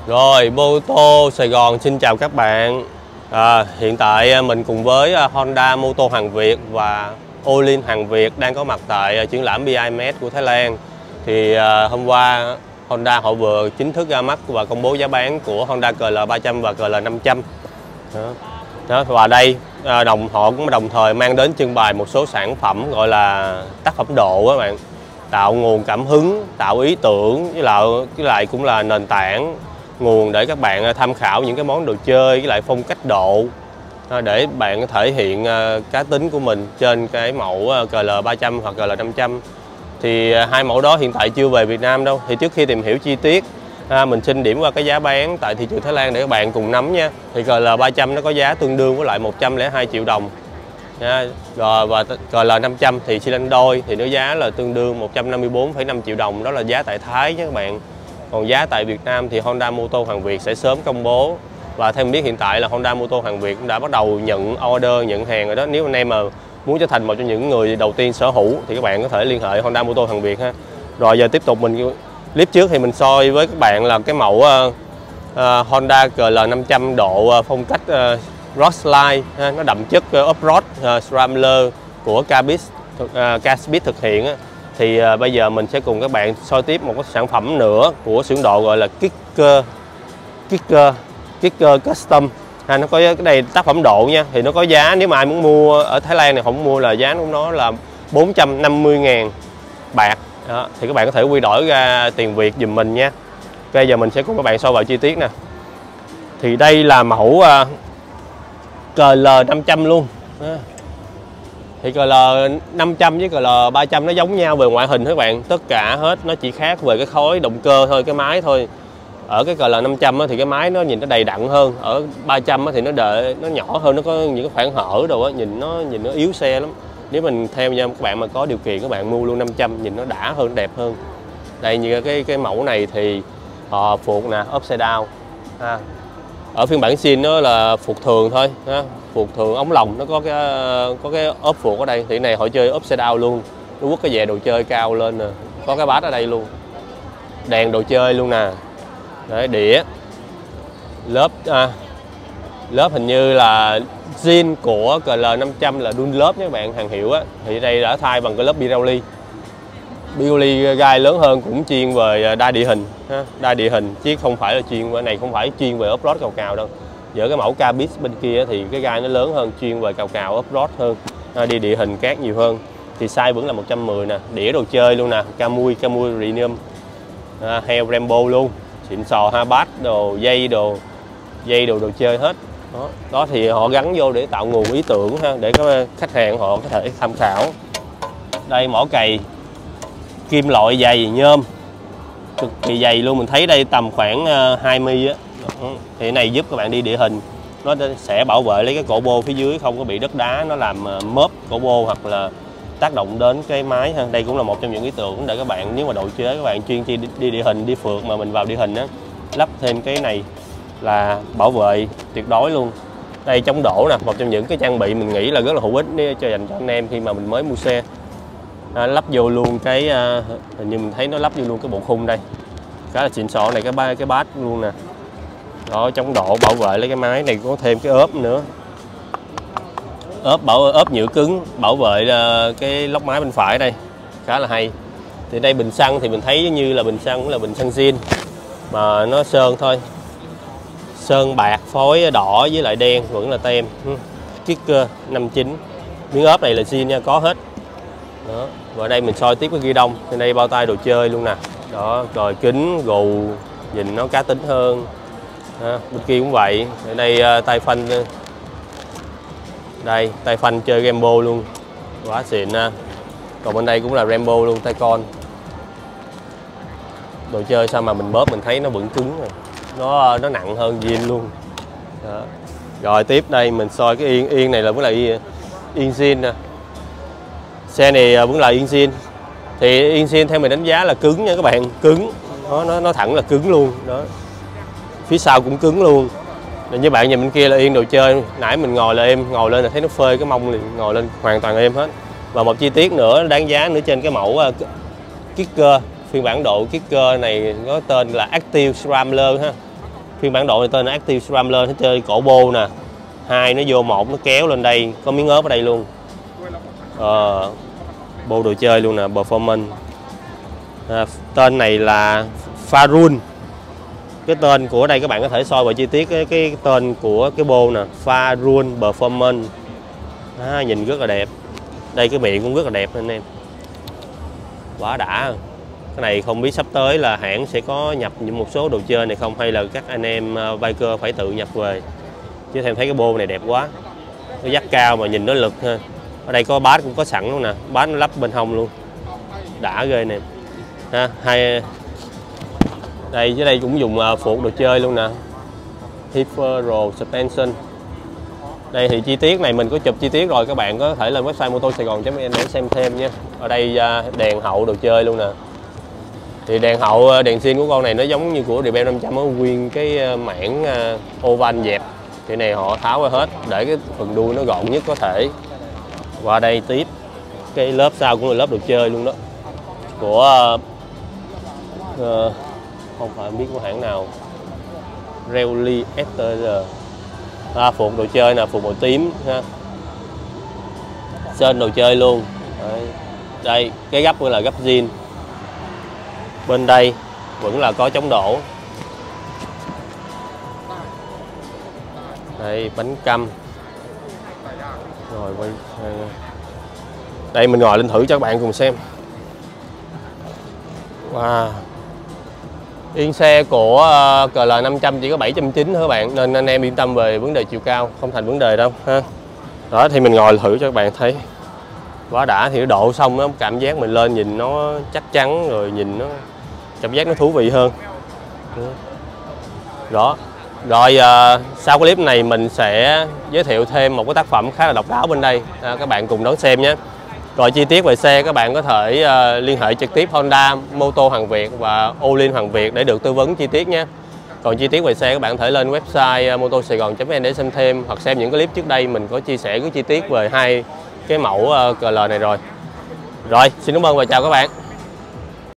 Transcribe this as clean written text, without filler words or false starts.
Rồi, Mô tô Sài Gòn xin chào các bạn. Hiện tại mình cùng với Honda Mô tô hàng Việt và Olin hàng Việt đang có mặt tại triển lãm BIMS của Thái Lan. Thì hôm qua Honda họ vừa chính thức ra mắt và công bố giá bán của Honda CL300 và CL500. Và đây họ cũng đồng thời mang đến trưng bày một số sản phẩm gọi là tác phẩm độ các bạn, tạo nguồn cảm hứng, tạo ý tưởng, với lại cũng là nền tảng nguồn để các bạn tham khảo những cái món đồ chơi với lại phong cách độ để bạn thể hiện cá tính của mình trên cái mẫu CL300 hoặc CL500. Thì hai mẫu đó hiện tại chưa về Việt Nam đâu. Thì trước khi tìm hiểu chi tiết, mình xin điểm qua cái giá bán tại thị trường Thái Lan để các bạn cùng nắm nha. Thì CL300 nó có giá tương đương với lại 102 triệu đồng nha. Rồi và CL500 thì xi lanh đôi thì nó giá là tương đương 154,5 triệu đồng, đó là giá tại Thái nha các bạn. Còn giá tại Việt Nam thì Honda Mô tô hàng Việt sẽ sớm công bố. Và theo mình biết hiện tại là Honda Mô tô hàng Việt cũng đã bắt đầu nhận order, nhận hàng rồi đó. Nếu anh em mà muốn trở thành một trong những người đầu tiên sở hữu thì các bạn có thể liên hệ Honda Mô tô hàng Việt ha. Rồi giờ tiếp tục clip trước thì mình soi với các bạn là cái mẫu Honda CL500 độ phong cách Roadline, nó đậm chất off-road Scrambler của K-Speed thực hiện. Thì bây giờ mình sẽ cùng các bạn soi tiếp một cái sản phẩm nữa của xưởng độ gọi là Kicker Custom. Nó có cái đây tác phẩm độ nha. Thì nó có giá, nếu mà ai muốn mua ở Thái Lan này không mua là giá của nó là 450.000 bạc. Đó, thì các bạn có thể quy đổi ra tiền Việt giùm mình nha. Bây giờ mình sẽ cùng các bạn soi vào chi tiết nè. Thì đây là mẫu CL500 luôn. Thì CL500 với CL300 nó giống nhau về ngoại hình các bạn, tất cả hết, nó chỉ khác về cái khối động cơ thôi, cái máy thôi. Ở cái CL500 thì cái máy nó nhìn nó đầy đặn hơn, ở 300 thì nó nhỏ hơn, nó có những cái khoảng hở đồ á, nhìn nó yếu xe lắm. Nếu mình theo nha các bạn mà có điều kiện các bạn mua luôn 500 nhìn nó đã hơn, đẹp hơn. Đây như cái mẫu này thì họ phuộc nè, upside down. Ở phiên bản zin nó là phuộc thường thôi, phuộc thường ống lồng, nó có cái ốp phuộc ở đây. Thì này họ chơi upside down luôn, nó quất cái về đồ chơi cao lên nè, có cái bát ở đây luôn, đèn đồ chơi luôn nè. Đấy, đĩa lớp hình như là zin của CL500 là Dunlop nha các bạn, hàng hiệu á. Thì đây đã thay bằng cái lớp Pirelli gai lớn hơn, cũng chuyên về đa địa hình đa địa hình chứ không phải là này không phải chuyên về off-road cào đâu. Giữa cái mẫu K-Speed bên kia thì cái gai nó lớn hơn, chuyên về cào off-road hơn, đi địa hình cát nhiều hơn. Thì size vẫn là 110 nè, đĩa đồ chơi luôn nè, Kamui Premium, heo Rambo luôn, xịn sò ha, bát đồ dây đồ chơi hết. Đó thì họ gắn vô để tạo nguồn ý tưởng ha, để các khách hàng họ có thể tham khảo. Đây mỏ cày kim loại dày nhôm, cực kỳ dày luôn, mình thấy đây tầm khoảng 20 á. Thì này giúp các bạn đi địa hình, nó sẽ bảo vệ lấy cái cổ bô phía dưới không có bị đất đá nó làm mớp cổ bô hoặc là tác động đến cái máy ha. Đây cũng là một trong những ý tưởng để các bạn, nếu mà độ chế các bạn chuyên đi địa hình, đi phượt mà mình vào địa hình á, lắp thêm cái này là bảo vệ tuyệt đối luôn. Đây chống đổ nè, một trong những cái trang bị mình nghĩ là rất là hữu ích cho dành cho anh em khi mà mình mới mua xe. Lắp vô luôn cái hình như mình thấy nó lắp vô luôn cái bộ khung đây, khá là xịn sò này, cái bát luôn nè. Đó, chống độ bảo vệ lấy cái máy này, có thêm cái ốp nữa, ốp nhựa cứng bảo vệ cái lốc máy bên phải đây, khá là hay. Thì đây bình xăng thì mình thấy như là bình xăng cũng là bình xăng zin mà nó sơn thôi, sơn bạc phối đỏ với lại đen, vẫn là tem Kicker 59. Miếng ốp này là zin nha, có hết. Đó. Và đây mình soi tiếp cái ghi đông, trên đây bao tay đồ chơi luôn nè. Đó, rồi kính gù nhìn nó cá tính hơn. Bên kia cũng vậy. Ở đây tay phanh, đây tay phanh chơi Rambo luôn, quá xịn ha. Còn bên đây cũng là Rambo luôn, tay con. Đồ chơi sao mà mình bóp mình thấy nó vẫn cứng rồi, nó nặng hơn zin luôn. Đó. Rồi tiếp đây mình soi cái yên này là vẫn là yên zin nè. Xe này vẫn là yên zin. Thì yên zin theo mình đánh giá là cứng nha các bạn, cứng. Nó thẳng là cứng luôn đó. Phía sau cũng cứng luôn. Như bạn nhìn bên kia là yên đồ chơi, nãy mình ngồi là êm, ngồi lên là thấy nó phơi cái mông liền, ngồi lên hoàn toàn êm hết. Và một chi tiết nữa đáng giá nữa trên cái mẫu Kicker, phiên bản độ Kicker này có tên là Active Scrambler ha. Phiên bản độ này tên là Active Scrambler, nó chơi cổ bô nè, hai nó vô một nó kéo lên đây, có miếng ốp ở đây luôn. Bô đồ chơi luôn nè, Performance. Tên này là Farun. Cái tên của đây các bạn có thể soi vào chi tiết cái tên của cái bô nè, Farun Performance. Nhìn rất là đẹp. Đây cái miệng cũng rất là đẹp anh em. Quá đã. Cái này không biết sắp tới là hãng sẽ có nhập những một số đồ chơi này không, hay là các anh em biker phải tự nhập về. Chứ em thấy cái bô này đẹp quá. Nó dắt cao mà nhìn nó lực ha. Ở đây có bass cũng có sẵn luôn nè, bass nó lắp bên hông luôn. Đã ghê nè. Đây dưới đây cũng dùng phuộc đồ chơi luôn nè. Hipero Suspension. Đây thì chi tiết này mình có chụp chi tiết rồi, các bạn có thể lên website motosaigon.vn để xem thêm nha. Ở đây đèn hậu đồ chơi luôn nè. Thì đèn hậu, đèn zin của con này nó giống như của DBM 500, nó nguyên cái mảng oval dẹp. Cái này họ tháo ra hết để cái phần đuôi nó gọn nhất có thể. Qua đây tiếp cái lớp sau cũng là lớp đồ chơi luôn đó, của không phải biết của hãng nào, Rally STR. Phuộc đồ chơi nè, phuộc màu tím ha, sơn đồ chơi luôn. Đây cái gấp là gấp zin, bên đây vẫn là có chống đổ. Đây bánh căm. Rồi quay đây mình ngồi lên thử cho các bạn cùng xem. Wow. Yên xe của CL500 chỉ có 790 các bạn, nên anh em yên tâm về vấn đề chiều cao, không thành vấn đề đâu ha. Đó thì mình ngồi thử cho các bạn thấy. Quá đã, thì nó độ xong nó cảm giác mình lên nhìn nó chắc chắn, rồi nhìn nó cảm giác nó thú vị hơn. Đó. Rồi sau clip này mình sẽ giới thiệu thêm một cái tác phẩm khá là độc đáo bên đây, các bạn cùng đón xem nhé. Rồi chi tiết về xe các bạn có thể liên hệ trực tiếp Honda Moto Hoàng Việt và Olin Hoàng Việt để được tư vấn chi tiết nhé. Còn chi tiết về xe các bạn có thể lên website motosaigon.vn để xem thêm, hoặc xem những cái clip trước đây mình có chia sẻ cái chi tiết về hai cái mẫu CL này rồi. Rồi, xin cảm ơn và chào các bạn.